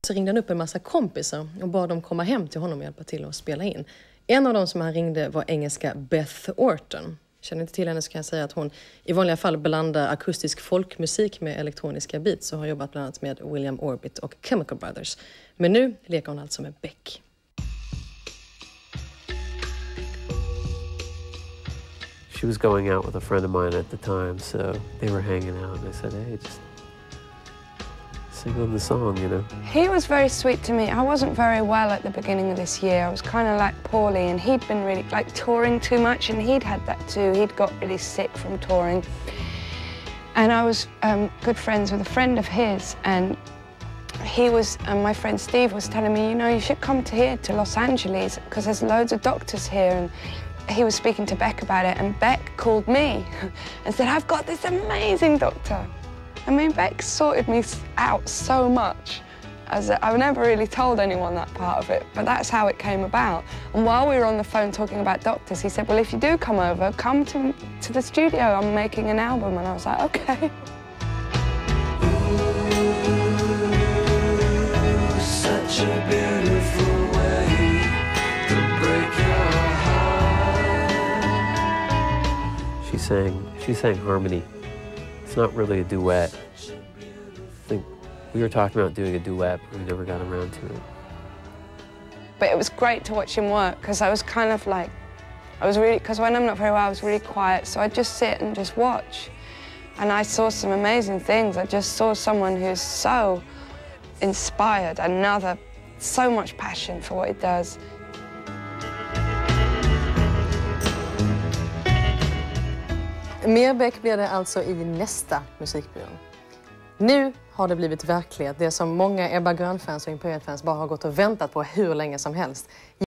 så ringde han upp en massa kompisar och bad dem komma hem till honom och hjälpa till att spela in. En av dem som han ringde var engelska Beth Orton. Känner inte till henne så kan jag säga att hon i vanliga fall blandar akustisk folkmusik med elektroniska beats och har jobbat bland annat med William Orbit och Chemical Brothers. Men nu leker hon alltså med Beck. She was going out with a friend of mine at the time, so they were hanging out and I said, hey, just sing on the song, you know. He was very sweet to me. I wasn't very well at the beginning of this year. I was kind of like poorly, and he'd been really like touring too much, and he'd had that too. He'd got really sick from touring. And I was good friends with a friend of his, and he was, my friend Steve was telling me, you know, you should come to here to Los Angeles because there's loads of doctors here. And he was speaking to Beck about it, and Beck called me and said, I've got this amazing doctor. I mean, Beck sorted me out so much. I've never really told anyone that part of it, but that's how it came about. And while we were on the phone talking about doctors, he said, well, if you do come over, come to the studio. I'm making an album. And I was like, okay. Ooh, such a beautiful way to break your heart. She sang harmony. It's not really a duet. I think we were talking about doing a duet, but we never got around to it. But it was great to watch him work because I was kind of like, because when I'm not very well, I was really quiet, so I'd just sit and just watch. And I saw some amazing things. I just saw someone who's so inspired, so much passion for what he does. Mer Beck blir det alltså i nästa musikbyrån. Nu har det blivit verklighet. Det som många Ebba Grön-fans och Imperiet-fans bara har gått och väntat på hur länge som helst.